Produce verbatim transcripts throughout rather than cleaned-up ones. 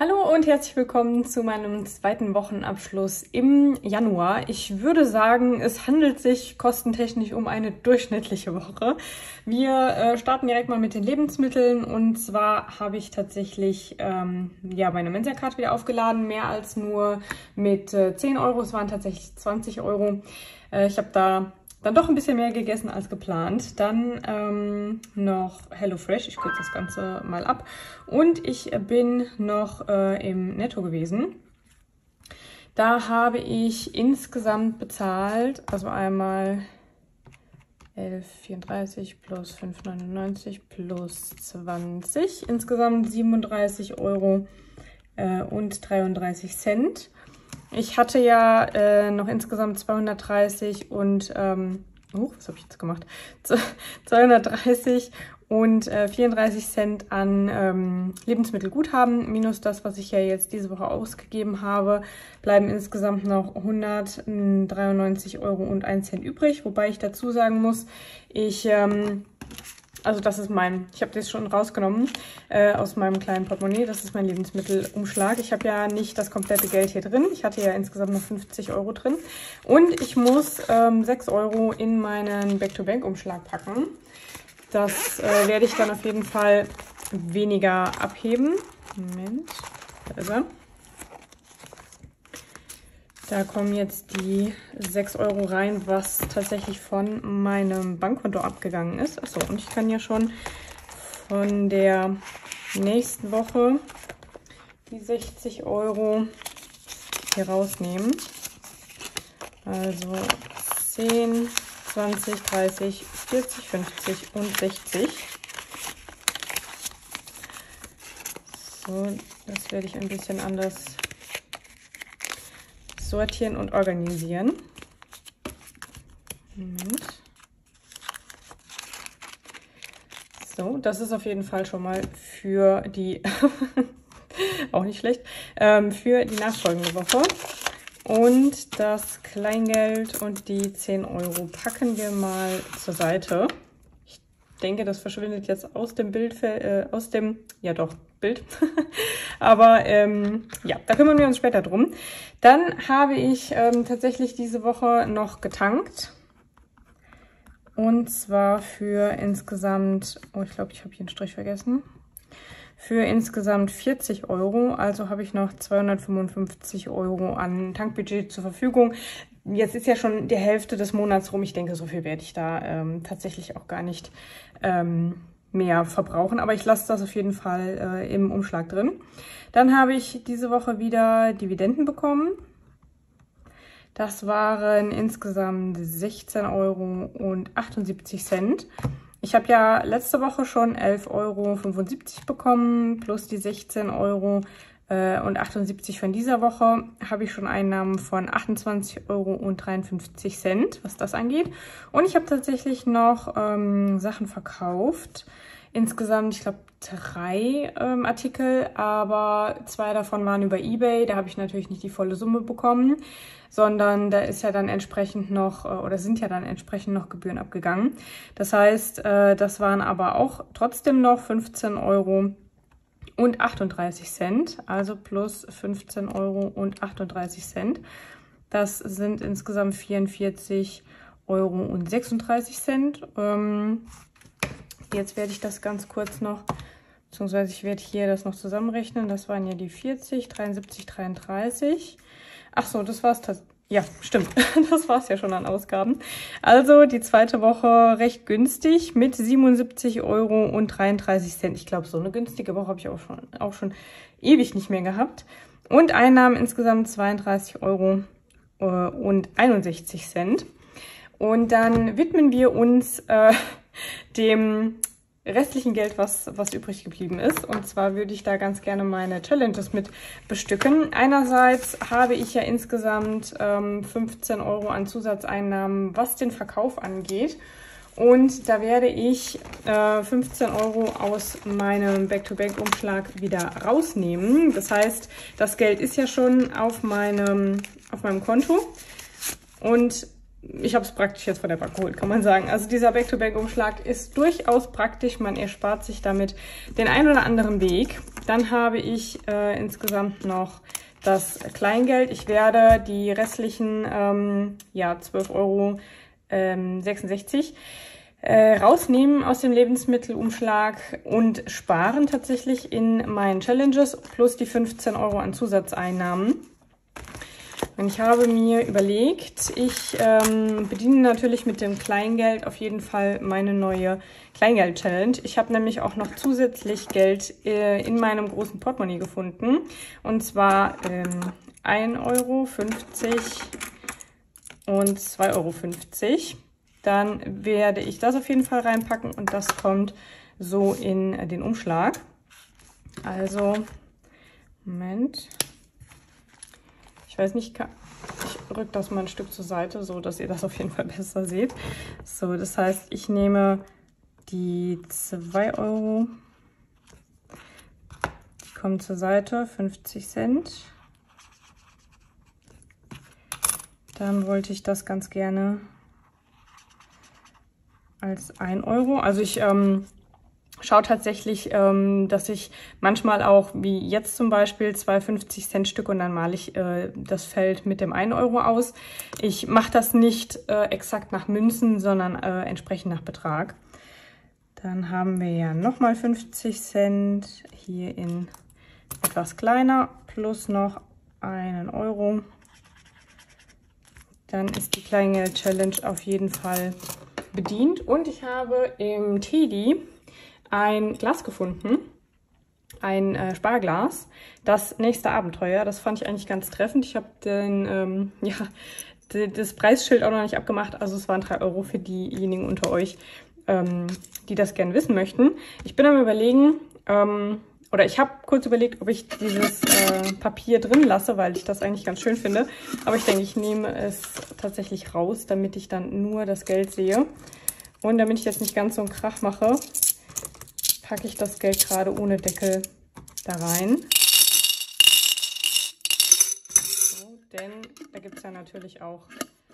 Hallo und herzlich willkommen zu meinem zweiten Wochenabschluss im Januar. Ich würde sagen, es handelt sich kostentechnisch um eine durchschnittliche Woche. Wir äh, starten direkt mal mit den Lebensmitteln und zwar habe ich tatsächlich ähm, ja, meine Mensa-Card wieder aufgeladen, mehr als nur mit äh, zehn Euro, es waren tatsächlich zwanzig Euro. Äh, ich habe da dann doch ein bisschen mehr gegessen als geplant. Dann ähm, noch HelloFresh, ich kürze das Ganze mal ab. Und ich bin noch äh, im Netto gewesen. Da habe ich insgesamt bezahlt, also einmal elf Komma vierunddreißig plus fünf Komma neunundneunzig plus zwanzig, insgesamt siebenunddreißig Euro äh, und dreiunddreißig Cent. Ich hatte ja äh, noch insgesamt zweihundertdreißig und, ähm, oh, was habe ich jetzt gemacht? zweihundertdreißig und äh, vierunddreißig Cent an ähm, Lebensmittelguthaben, minus das, was ich ja jetzt diese Woche ausgegeben habe, bleiben insgesamt noch hundertdreiundneunzig Euro und ein Cent übrig, wobei ich dazu sagen muss, ich... Ähm, Also das ist mein, ich habe das schon rausgenommen äh, aus meinem kleinen Portemonnaie. Das ist mein Lebensmittelumschlag. Ich habe ja nicht das komplette Geld hier drin. Ich hatte ja insgesamt noch fünfzig Euro drin. Und ich muss ähm, sechs Euro in meinen Back-to-Bank-Umschlag packen. Das äh, werde ich dann auf jeden Fall weniger abheben. Moment, da ist er. Da kommen jetzt die sechs Euro rein, was tatsächlich von meinem Bankkonto abgegangen ist. Achso, und ich kann ja schon von der nächsten Woche die sechzig Euro hier rausnehmen. Also zehn, zwanzig, dreißig, vierzig, fünfzig und sechzig. So, das werde ich ein bisschen anders sortieren und organisieren. Moment. So, das ist auf jeden Fall schon mal für die, auch nicht schlecht, ähm, für die nachfolgende Woche. Und das Kleingeld und die zehn Euro packen wir mal zur Seite. Ich denke, das verschwindet jetzt aus dem Bild, äh, aus dem, ja doch, Bild. Aber ähm, ja, da kümmern wir uns später drum. Dann habe ich ähm, tatsächlich diese Woche noch getankt. Und zwar für insgesamt, oh, ich glaube, ich habe hier einen Strich vergessen. Für insgesamt vierzig Euro. Also habe ich noch zweihundertfünfundfünfzig Euro an Tankbudget zur Verfügung. Jetzt ist ja schon die Hälfte des Monats rum. Ich denke, so viel werde ich da ähm, tatsächlich auch gar nicht ähm, mehr verbrauchen, aber ich lasse das auf jeden Fall äh, im Umschlag drin. Dann habe ich diese Woche wieder Dividenden bekommen. Das waren insgesamt sechzehn Euro und achtundsiebzig Cent. Ich habe ja letzte Woche schon elf Euro fünfundsiebzig bekommen, plus die sechzehn Euro äh, und achtundsiebzig von dieser Woche habe ich schon Einnahmen von achtundzwanzig Euro und dreiundfünfzig Cent, was das angeht. Und ich habe tatsächlich noch ähm, Sachen verkauft. Insgesamt, ich glaube, drei ähm, Artikel, aber zwei davon waren über eBay. Da habe ich natürlich nicht die volle Summe bekommen, sondern da ist ja dann entsprechend noch, äh, oder sind ja dann entsprechend noch Gebühren abgegangen. Das heißt, äh, das waren aber auch trotzdem noch fünfzehn Euro und achtunddreißig Cent, also plus fünfzehn Euro und achtunddreißig Cent. Das sind insgesamt vierundvierzig Euro und sechsunddreißig Cent. Ähm, Jetzt werde ich das ganz kurz noch, beziehungsweise ich werde hier das noch zusammenrechnen. Das waren ja die vierzig, dreiundsiebzig, dreiunddreißig. Ach so, das war's. Ja, stimmt. Das war's ja schon an Ausgaben. Also die zweite Woche recht günstig mit siebenundsiebzig Euro und dreiunddreißig Cent. Ich glaube, so eine günstige Woche habe ich auch schon, auch schon ewig nicht mehr gehabt. Und Einnahmen insgesamt zweiunddreißig Euro und einundsechzig Cent. Und dann widmen wir uns äh, dem restlichen Geld, was, was übrig geblieben ist. Und zwar würde ich da ganz gerne meine Challenges mit bestücken. Einerseits habe ich ja insgesamt ähm, fünfzehn Euro an Zusatzeinnahmen, was den Verkauf angeht. Und da werde ich äh, fünfzehn Euro aus meinem Back-to-Back-Umschlag wieder rausnehmen. Das heißt, das Geld ist ja schon auf meinem, auf meinem Konto. Und ich habe es praktisch jetzt von der Bank geholt, kann man sagen. Also dieser Back-to-Back-Umschlag ist durchaus praktisch. Man erspart sich damit den ein oder anderen Weg. Dann habe ich äh, insgesamt noch das Kleingeld. Ich werde die restlichen ähm, ja, zwölf Euro sechsundsechzig äh, rausnehmen aus dem Lebensmittelumschlag und sparen tatsächlich in meinen Challenges plus die fünfzehn Euro an Zusatzeinnahmen. Und ich habe mir überlegt, ich ähm, bediene natürlich mit dem Kleingeld auf jeden Fall meine neue Kleingeld-Challenge. Ich habe nämlich auch noch zusätzlich Geld äh, in meinem großen Portemonnaie gefunden. Und zwar ähm, ein Euro fünfzig und zwei Euro fünfzig. Dann werde ich das auf jeden Fall reinpacken und das kommt so in den Umschlag. Also, Moment. Ich weiß nicht, ich rücke das mal ein Stück zur Seite, so dass ihr das auf jeden Fall besser seht. So, das heißt, ich nehme die zwei Euro, die kommen zur Seite, fünfzig Cent. Dann wollte ich das ganz gerne als ein Euro. Also ich ähm, schaue tatsächlich, ähm, dass ich manchmal auch, wie jetzt zum Beispiel, zwei fünfzig Cent Stück und dann male ich äh, das Feld mit dem ein Euro aus. Ich mache das nicht äh, exakt nach Münzen, sondern äh, entsprechend nach Betrag. Dann haben wir ja nochmal fünfzig Cent hier in etwas kleiner plus noch einen Euro. Dann ist die Kleingeld-Challenge auf jeden Fall bedient. Und ich habe im Teddy ein Glas gefunden, ein äh, Sparglas, das nächste Abenteuer. Das fand ich eigentlich ganz treffend. Ich habe den, ähm, ja, das Preisschild auch noch nicht abgemacht. Also es waren drei Euro für diejenigen unter euch, ähm, die das gerne wissen möchten. Ich bin am Überlegen, ähm, oder ich habe kurz überlegt, ob ich dieses äh, Papier drin lasse, weil ich das eigentlich ganz schön finde. Aber ich denke, ich nehme es tatsächlich raus, damit ich dann nur das Geld sehe. Und damit ich jetzt nicht ganz so einen Krach mache, packe ich das Geld gerade ohne Deckel da rein. So, denn da gibt es ja natürlich auch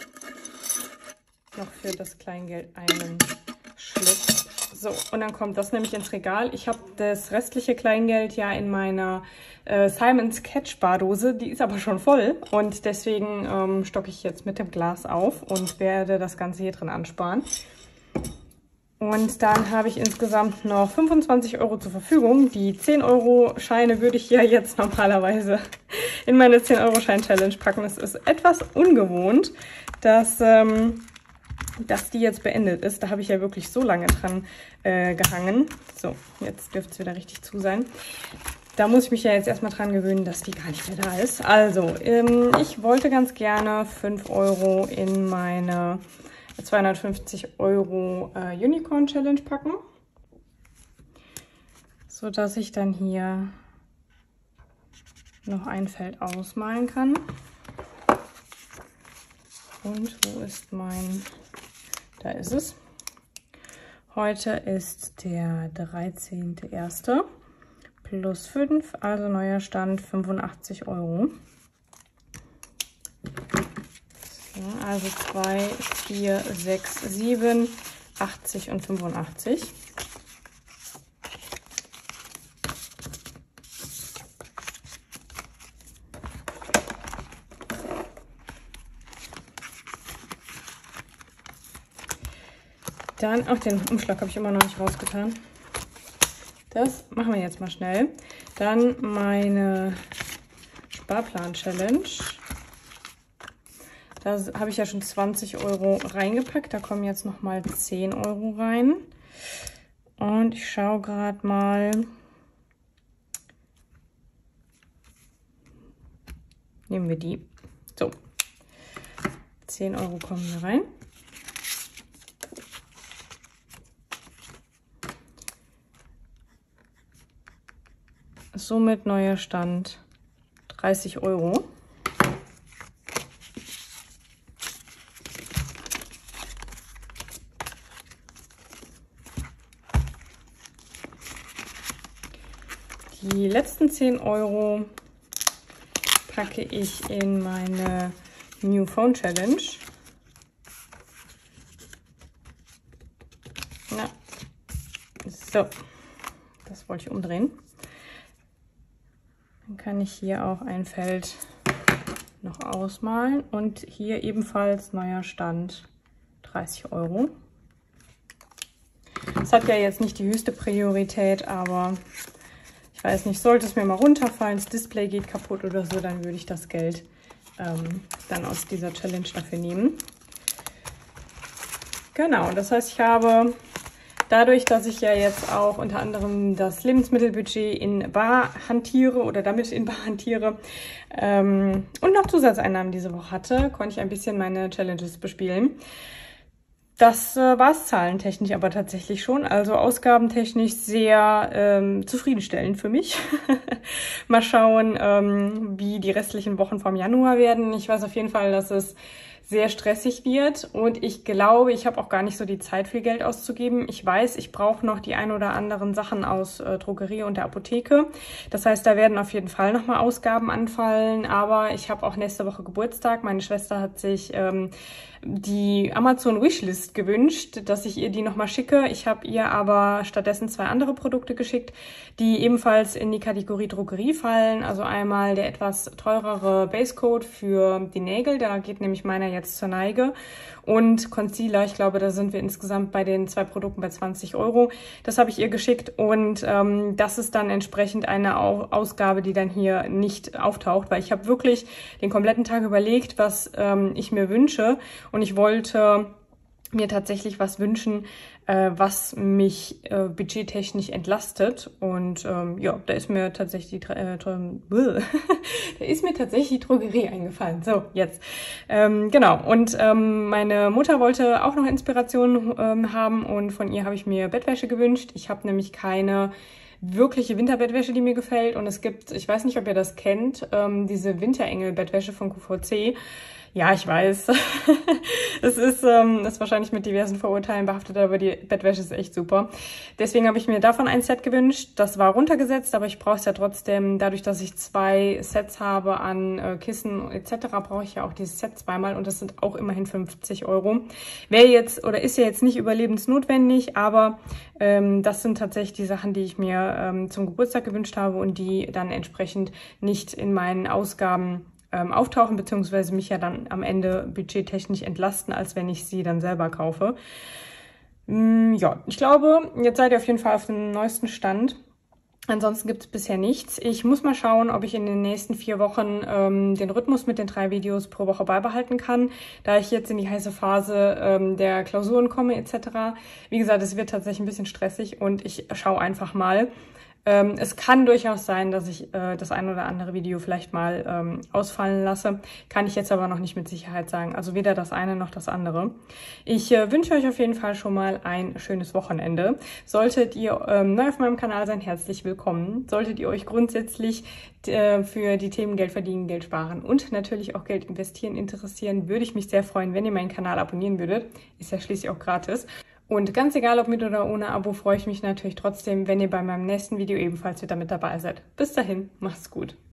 noch für das Kleingeld einen Schlitz. So, und dann kommt das nämlich ins Regal. Ich habe das restliche Kleingeld ja in meiner äh, Simons Catch Spardose. Die ist aber schon voll und deswegen ähm, stocke ich jetzt mit dem Glas auf und werde das Ganze hier drin ansparen. Und dann habe ich insgesamt noch fünfundzwanzig Euro zur Verfügung. Die zehn Euro Scheine würde ich ja jetzt normalerweise in meine zehn Euro Schein Challenge packen. Es ist etwas ungewohnt, dass, ähm, dass die jetzt beendet ist. Da habe ich ja wirklich so lange dran äh, gehangen. So, jetzt dürfte es wieder richtig zu sein. Da muss ich mich ja jetzt erstmal dran gewöhnen, dass die gar nicht mehr da ist. Also, ähm, ich wollte ganz gerne fünf Euro in meine zweihundertfünfzig Euro äh, Unicorn Challenge packen, so dass ich dann hier noch ein Feld ausmalen kann. Und wo ist mein, da ist es. Heute ist der dreizehnte erste plus fünf, also neuer Stand fünfundachtzig Euro. Also zwei, vier, sechs, sieben, achtzig und fünfundachtzig. Dann, auch den Umschlag habe ich immer noch nicht rausgetan. Das machen wir jetzt mal schnell. Dann meine Sparplan-Challenge. Da habe ich ja schon zwanzig Euro reingepackt. Da kommen jetzt noch mal zehn Euro rein. Und ich schaue gerade mal. Nehmen wir die. So. zehn Euro kommen hier rein. Somit neuer Stand dreißig Euro. Die letzten zehn Euro packe ich in meine New Phone Challenge. So, das wollte ich umdrehen. Dann kann ich hier auch ein Feld noch ausmalen und hier ebenfalls neuer Stand dreißig Euro. Das hat ja jetzt nicht die höchste Priorität, aber ich weiß nicht, sollte es mir mal runterfallen, das Display geht kaputt oder so, dann würde ich das Geld ähm, dann aus dieser Challenge dafür nehmen. Genau, das heißt, ich habe dadurch, dass ich ja jetzt auch unter anderem das Lebensmittelbudget in bar hantiere oder damit in bar hantiere ähm, und noch Zusatzeinnahmen diese Woche hatte, konnte ich ein bisschen meine Challenges bespielen. Das äh, war es zahlentechnisch aber tatsächlich schon, also ausgabentechnisch sehr ähm, zufriedenstellend für mich. Mal schauen, ähm, wie die restlichen Wochen vom Januar werden. Ich weiß auf jeden Fall, dass es sehr stressig wird und ich glaube, ich habe auch gar nicht so die Zeit, viel Geld auszugeben. Ich weiß, ich brauche noch die ein oder anderen Sachen aus äh, Drogerie und der Apotheke. Das heißt, da werden auf jeden Fall nochmal Ausgaben anfallen, aber ich habe auch nächste Woche Geburtstag. Meine Schwester hat sich ähm, die Amazon Wishlist gewünscht, dass ich ihr die nochmal schicke. Ich habe ihr aber stattdessen zwei andere Produkte geschickt, die ebenfalls in die Kategorie Drogerie fallen. Also einmal der etwas teurere Basecoat für die Nägel, da geht nämlich meiner jetzt zur Neige. Und Concealer, ich glaube, da sind wir insgesamt bei den zwei Produkten bei zwanzig Euro. Das habe ich ihr geschickt und ähm, das ist dann entsprechend eine Ausgabe, die dann hier nicht auftaucht, weil ich habe wirklich den kompletten Tag überlegt, was ähm, ich mir wünsche und ich wollte mir tatsächlich was wünschen, äh, was mich äh, budgettechnisch entlastet. Und ähm, ja, da ist mir tatsächlich die äh, da ist mir tatsächlich die Drogerie eingefallen. So, jetzt. Ähm, genau. Und ähm, meine Mutter wollte auch noch Inspiration ähm, haben und von ihr habe ich mir Bettwäsche gewünscht. Ich habe nämlich keine wirkliche Winterbettwäsche, die mir gefällt. Und es gibt, ich weiß nicht, ob ihr das kennt, ähm, diese Winterengel-Bettwäsche von Q V C. Ja, ich weiß. Es ist, ähm, ist wahrscheinlich mit diversen Vorurteilen behaftet, aber die Bettwäsche ist echt super. Deswegen habe ich mir davon ein Set gewünscht. Das war runtergesetzt, aber ich brauche es ja trotzdem. Dadurch, dass ich zwei Sets habe an äh, Kissen et cetera, brauche ich ja auch dieses Set zweimal und das sind auch immerhin fünfzig Euro. Wäre jetzt oder ist ja jetzt nicht überlebensnotwendig, aber ähm, das sind tatsächlich die Sachen, die ich mir ähm, zum Geburtstag gewünscht habe und die dann entsprechend nicht in meinen Ausgaben Ähm, auftauchen, beziehungsweise mich ja dann am Ende budgettechnisch entlasten, als wenn ich sie dann selber kaufe. Mm, ja, ich glaube, jetzt seid ihr auf jeden Fall auf dem neuesten Stand. Ansonsten gibt es bisher nichts. Ich muss mal schauen, ob ich in den nächsten vier Wochen ähm, den Rhythmus mit den drei Videos pro Woche beibehalten kann, da ich jetzt in die heiße Phase ähm, der Klausuren komme et cetera. Wie gesagt, es wird tatsächlich ein bisschen stressig und ich schaue einfach mal. Ähm, es kann durchaus sein, dass ich äh, das ein oder andere Video vielleicht mal ähm, ausfallen lasse. Kann ich jetzt aber noch nicht mit Sicherheit sagen. Also weder das eine noch das andere. Ich äh, wünsche euch auf jeden Fall schon mal ein schönes Wochenende. Solltet ihr ähm, neu auf meinem Kanal sein, herzlich willkommen. Solltet ihr euch grundsätzlich äh, für die Themen Geld verdienen, Geld sparen und natürlich auch Geld investieren interessieren, würde ich mich sehr freuen, wenn ihr meinen Kanal abonnieren würdet. Ist ja schließlich auch gratis. Und ganz egal, ob mit oder ohne Abo, freue ich mich natürlich trotzdem, wenn ihr bei meinem nächsten Video ebenfalls wieder mit dabei seid. Bis dahin, macht's gut.